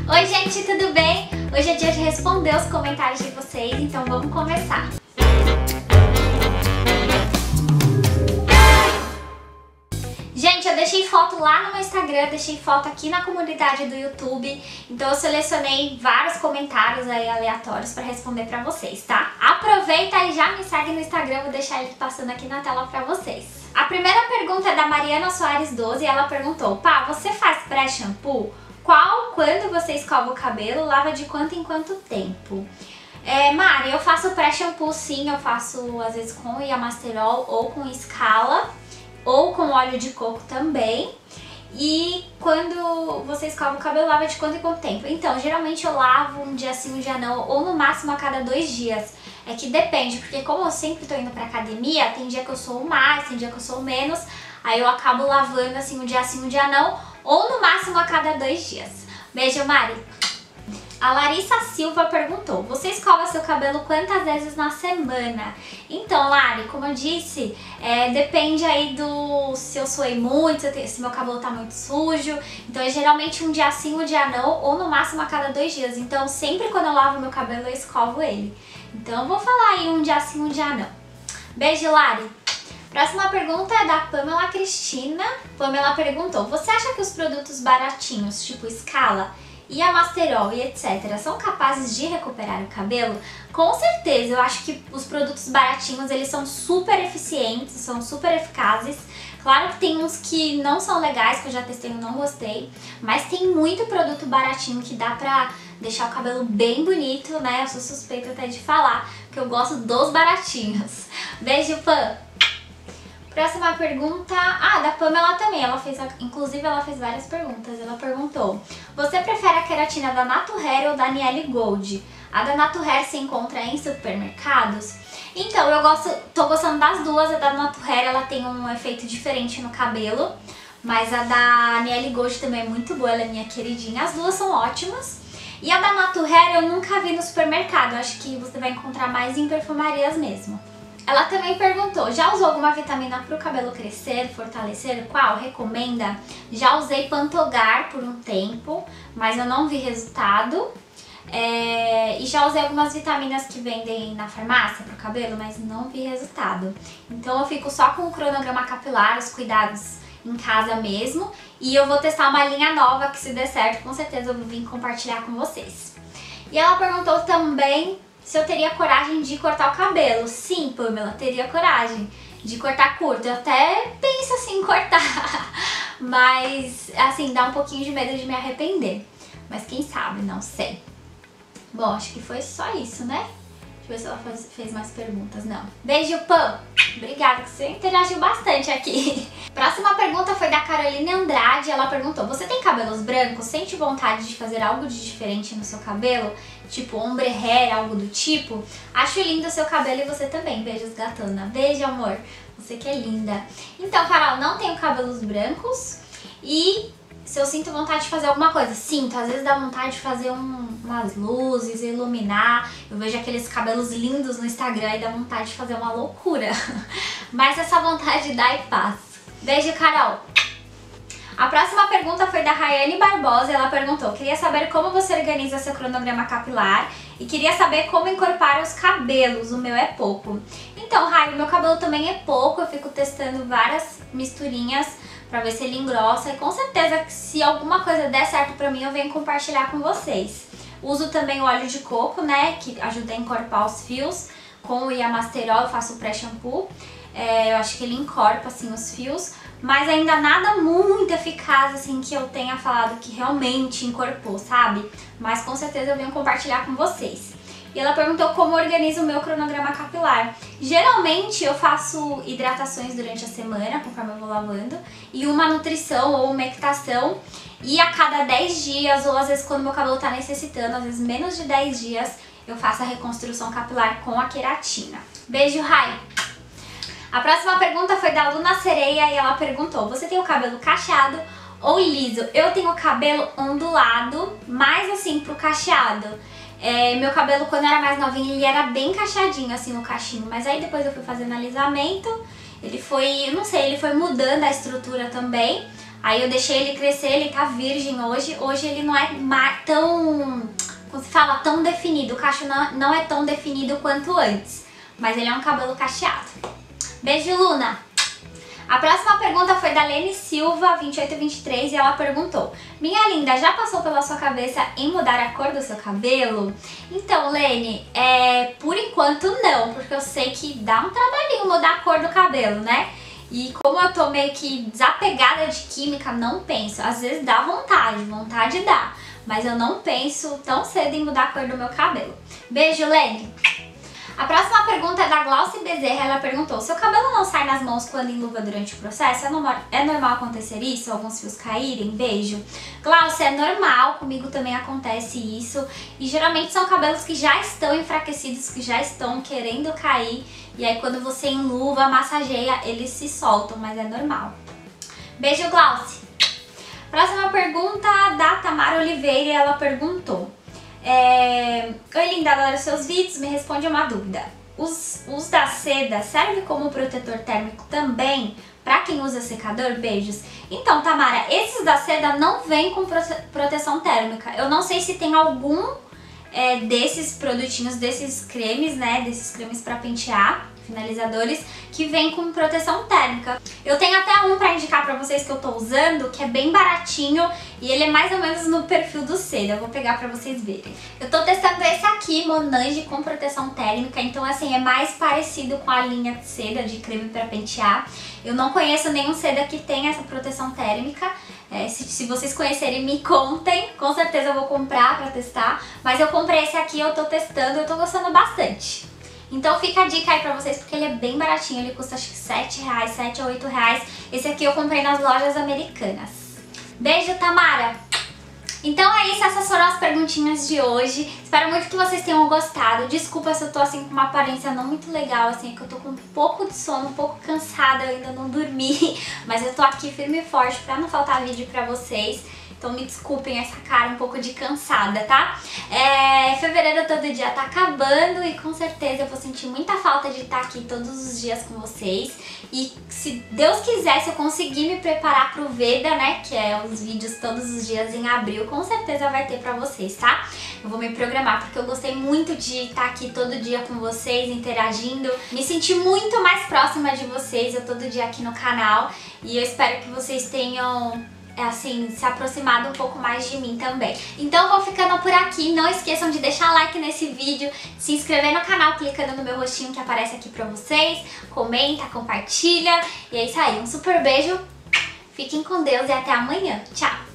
Oi gente, tudo bem? Hoje é dia de responder os comentários de vocês, então vamos começar. Gente, eu deixei foto lá no meu Instagram, deixei foto aqui na comunidade do YouTube, então eu selecionei vários comentários aí aleatórios pra responder pra vocês, tá? Aproveita e já me segue no Instagram, vou deixar ele passando aqui na tela pra vocês. A primeira pergunta é da Mariana Soares 12 e ela perguntou: Pá, você faz pré-shampoo? Quando você escova o cabelo, lava de quanto em quanto tempo? Mari, eu faço pré-shampoo sim, eu faço às vezes com Iamasterol ou com Scala ou com óleo de coco também. E quando você escova o cabelo, lava de quanto em quanto tempo? Então, geralmente eu lavo um dia sim, um dia não, ou no máximo a cada 2 dias. É que depende, porque como eu sempre tô indo pra academia, tem dia que eu sou mais, tem dia que eu sou menos, aí eu acabo lavando assim um dia sim, um dia não, ou no máximo a cada 2 dias. Beijo, Mari! A Larissa Silva perguntou: você escova seu cabelo quantas vezes na semana? Então, Lari, como eu disse, depende aí do se eu suei muito, se meu cabelo tá muito sujo. Então é geralmente um dia sim, um dia não, ou no máximo a cada 2 dias. Então sempre quando eu lavo meu cabelo eu escovo ele. Então eu vou falar aí um dia sim, um dia não. Beijo, Lari! Próxima pergunta é da Pamela Cristina. Pamela perguntou: você acha que os produtos baratinhos, tipo Scala, Iamasterol e etc, são capazes de recuperar o cabelo? Com certeza, eu acho que os produtos baratinhos, eles são super eficientes, são super eficazes. Claro que tem uns que não são legais, que eu já testei e não gostei, mas tem muito produto baratinho que dá pra deixar o cabelo bem bonito, né? Eu sou suspeita até de falar, porque eu gosto dos baratinhos. Beijo, Pam! Próxima pergunta, da Pamela também, inclusive ela fez várias perguntas. Ela perguntou: você prefere a queratina da Natuhair ou da Nielle Gold? A da Natuhair se encontra em supermercados? Então, tô gostando das duas. A da Natuhair, ela tem um efeito diferente no cabelo, mas a da Nielle Gold também é muito boa, ela é minha queridinha. As duas são ótimas. E a da Natuhair eu nunca vi no supermercado, acho que você vai encontrar mais em perfumarias mesmo. Ela também perguntou: já usou alguma vitamina para o cabelo crescer, fortalecer? Qual? Recomenda? Já usei Pantogar por um tempo, mas eu não vi resultado. E já usei algumas vitaminas que vendem na farmácia para o cabelo, mas não vi resultado. Então eu fico só com o cronograma capilar, os cuidados em casa mesmo. E eu vou testar uma linha nova que, se der certo, com certeza eu vou vir compartilhar com vocês. E ela perguntou também se eu teria coragem de cortar o cabelo. Sim, Pamela, teria coragem de cortar curto. Eu até penso assim em cortar, mas assim, dá um pouquinho de medo de me arrepender. Mas quem sabe, não sei. Bom, acho que foi só isso, né? Deixa eu ver se ela fez mais perguntas. Não. Beijo, Pam! Obrigada, que você interagiu bastante aqui. Próxima pergunta foi da Caroline Andrade. Ela perguntou: você tem cabelos brancos? Sente vontade de fazer algo de diferente no seu cabelo? Tipo ombre hair, algo do tipo? Acho lindo o seu cabelo e você também. Beijos, gatona. Beijo, amor. Você que é linda. Então, Carol, não tenho cabelos brancos. E se eu sinto vontade de fazer alguma coisa? Sinto. Às vezes dá vontade de fazer umas luzes, iluminar. Eu vejo aqueles cabelos lindos no Instagram e dá vontade de fazer uma loucura. Mas essa vontade dá e passa. Beijo, Carol! A próxima pergunta foi da Rayane Barbosa. Ela perguntou: queria saber como você organiza seu cronograma capilar e queria saber como encorpar os cabelos. O meu é pouco. Então, Ray, o meu cabelo também é pouco. Eu fico testando várias misturinhas pra ver se ele engrossa. E com certeza, se alguma coisa der certo pra mim, eu venho compartilhar com vocês. Uso também o óleo de coco, né, que ajuda a encorpar os fios. Com o Iamasterol eu faço o pré-shampoo. Eu acho que ele encorpa assim os fios, mas ainda nada muito eficaz assim que eu tenha falado que realmente encorpou, sabe? Mas com certeza eu venho compartilhar com vocês. E ela perguntou como organizo o meu cronograma capilar. Geralmente eu faço hidratações durante a semana, conforme eu vou lavando, e uma nutrição ou umectação. E a cada 10 dias, ou às vezes quando meu cabelo tá necessitando, às vezes menos de 10 dias, eu faço a reconstrução capilar com a queratina. Beijo, Rai! A próxima pergunta foi da Luna Sereia e ela perguntou: você tem o cabelo cacheado ou liso? Eu tenho o cabelo ondulado, mais assim pro cacheado. Meu cabelo, quando eu era mais novinha, ele era bem cacheadinho, assim, o cachinho. Mas aí depois eu fui fazendo alisamento, ele foi, não sei, ele foi mudando a estrutura também. Aí eu deixei ele crescer, ele tá virgem hoje. Hoje ele não é tão, como se fala, tão definido. O cacho não é tão definido quanto antes. Mas ele é um cabelo cacheado. Beijo, Luna! A próxima pergunta foi da Lene Silva, 2823, e ela perguntou: minha linda, já passou pela sua cabeça em mudar a cor do seu cabelo? Então, Lene, por enquanto não, porque eu sei que dá um trabalhinho mudar a cor do cabelo, né? E como eu tô meio que desapegada de química, não penso. Às vezes dá vontade dá, mas eu não penso tão cedo em mudar a cor do meu cabelo. Beijo, Lene! A próxima pergunta é da Glaucia Bezerra, ela perguntou: seu cabelo não sai nas mãos quando em luva durante o processo? É normal acontecer isso? Alguns fios caírem? Beijo. Glaucia, é normal, comigo também acontece isso. E geralmente são cabelos que já estão enfraquecidos, que já estão querendo cair. E aí quando você enluva, massageia, eles se soltam, mas é normal. Beijo, Glaucia. Próxima pergunta da Tamara Oliveira, ela perguntou: oi, linda, adoro seus vídeos, me responde uma dúvida. Os da seda servem como protetor térmico também para quem usa secador? Beijos. Então, Tamara, esses da seda não vêm com proteção térmica. Eu não sei se tem algum desses produtinhos, desses cremes, né, desses cremes para pentear, finalizadores, que vem com proteção térmica. Eu tenho até um pra indicar pra vocês que eu tô usando, que é bem baratinho e ele é mais ou menos no perfil do seda. Eu vou pegar pra vocês verem. Eu tô testando esse aqui, Monange, com proteção térmica, então assim, é mais parecido com a linha de seda de creme pra pentear. Eu não conheço nenhum seda que tenha essa proteção térmica. Se vocês conhecerem, me contem, com certeza eu vou comprar pra testar. Mas eu comprei esse aqui, eu tô testando, eu tô gostando bastante. Então fica a dica aí pra vocês, porque ele é bem baratinho, ele custa acho que R$7, 7 a 8 reais. Esse aqui eu comprei nas lojas americanas. Beijo, Tamara! Então é isso, essas foram as perguntinhas de hoje. Espero muito que vocês tenham gostado. Desculpa se eu tô assim com uma aparência não muito legal, assim, que eu tô com um pouco de sono, um pouco cansada, eu ainda não dormi. Mas eu tô aqui firme e forte pra não faltar vídeo pra vocês. Então me desculpem essa cara um pouco de cansada, tá? Fevereiro todo dia tá acabando e com certeza eu vou sentir muita falta de estar aqui todos os dias com vocês. E se Deus quiser, se eu conseguir me preparar pro Veda, né, que é os vídeos todos os dias em abril, com certeza vai ter pra vocês, tá? Eu vou me programar porque eu gostei muito de estar aqui todo dia com vocês, interagindo. Me senti muito mais próxima de vocês, eu todo dia aqui no canal. E eu espero que vocês tenham assim, se aproximado um pouco mais de mim também. Então eu vou ficando por aqui, não esqueçam de deixar like nesse vídeo, se inscrever no canal clicando no meu rostinho que aparece aqui pra vocês, comenta, compartilha, e é isso aí, um super beijo, fiquem com Deus e até amanhã, tchau!